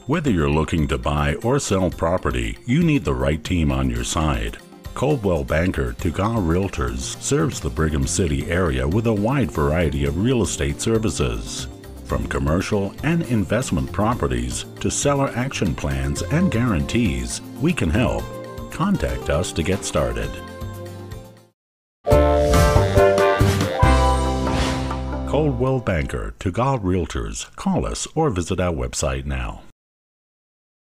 Whether you're looking to buy or sell property, you need the right team on your side. Coldwell banker Tugaw Realtors serves the Brigham City area with a wide variety of real estate services. From commercial and investment properties to seller action plans and guarantees, we can help. Contact us to get started. Coldwell banker Tugaw Realtors. Call us or visit our website now.